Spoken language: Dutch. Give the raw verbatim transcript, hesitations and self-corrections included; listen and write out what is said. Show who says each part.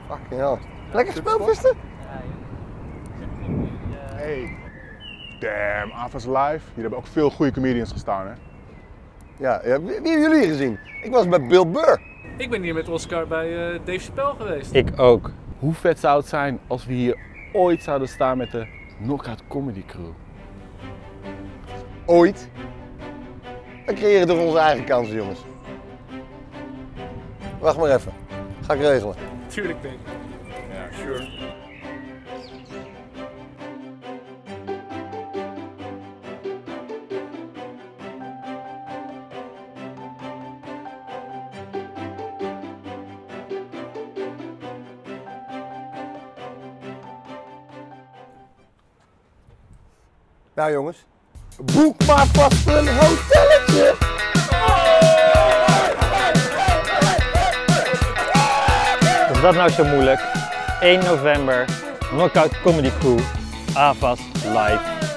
Speaker 1: Fucking hell. Lekker gespeeld, Visten?
Speaker 2: Hey. Damn, Avas Live. Hier hebben ook veel goede comedians gestaan, hè?
Speaker 1: Ja, ja, wie, wie hebben jullie gezien? Ik was bij Bill Burr.
Speaker 3: Ik ben hier met Oscar bij uh, Dave Chappelle geweest.
Speaker 4: Ik ook. Hoe vet zou het zijn als we hier ooit zouden staan met de Knockout Comedy Crew?
Speaker 1: Ooit. We creëren toch onze eigen kansen, jongens. Wacht maar even. Ga ik regelen.
Speaker 3: Tuurlijk, denk ik.
Speaker 2: Ja, sure.
Speaker 1: Nou jongens, boek maar vast een hotelletje.
Speaker 5: Is dat nou zo moeilijk? één november, Knockout Comedy Crew, Avas Live.